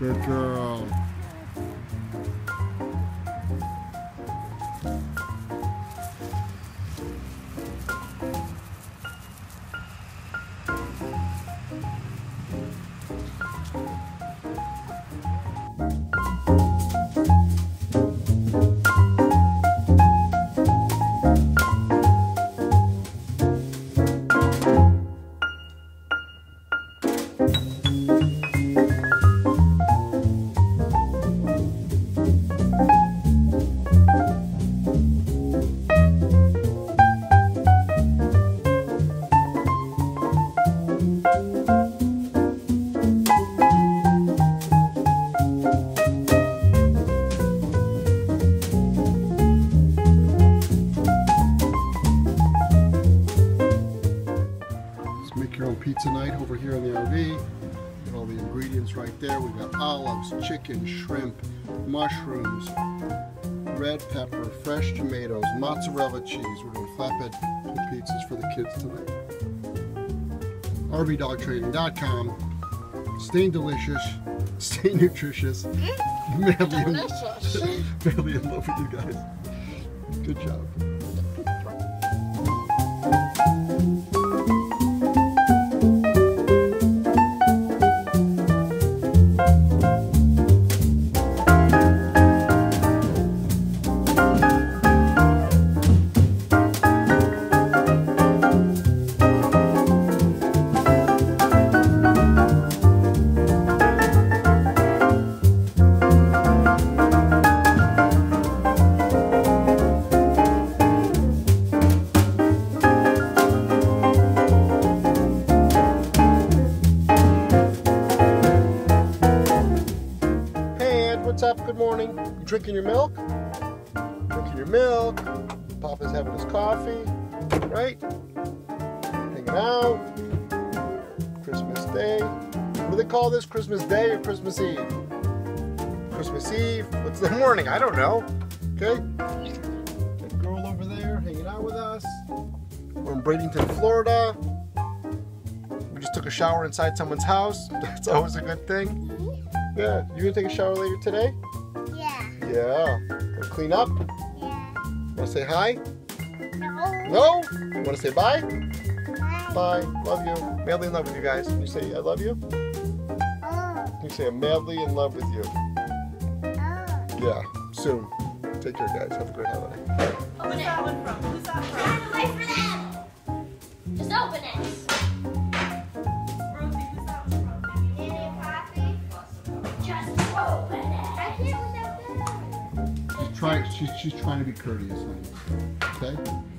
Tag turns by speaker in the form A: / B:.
A: Good girl. Make your own pizza night over here in the RV. Get all the ingredients right there. We've got olives, chicken, shrimp, mushrooms, red pepper, fresh tomatoes, mozzarella cheese. We're doing flatbed pizzas for the kids tonight. RVDogTrading.com. Staying delicious, stay nutritious. Madly in love with you guys. Good job. What's up? Good morning. You drinking your milk? Drinking your milk. Papa's having his coffee, right? Hanging out. Christmas Day. What do they call this? Christmas Day or Christmas Eve? Christmas Eve. What's the morning? I don't know. Okay. That girl over there hanging out with us. We're in Bradenton, Florida. We just took a shower inside someone's house. That's always a good thing. Yeah, you gonna take a shower later today?
B: Yeah.
A: Yeah. Wanna clean up?
B: Yeah.
A: Wanna say hi?
B: No.
A: No? Wanna say bye?
B: Bye.
A: Bye. Love you. Madly in love with you guys. Can you say I love you?
B: Oh.
A: Can you say I'm madly in love with you?
B: Oh.
A: Yeah. Soon. Take care, guys. Have a great holiday.
C: Open it. Who's that from?
B: Run away from them. Just open it.
C: Rosie, who's that from?
B: Any coffee? Just open it. I can't without that.
A: She's trying to be courteous, honey. Okay?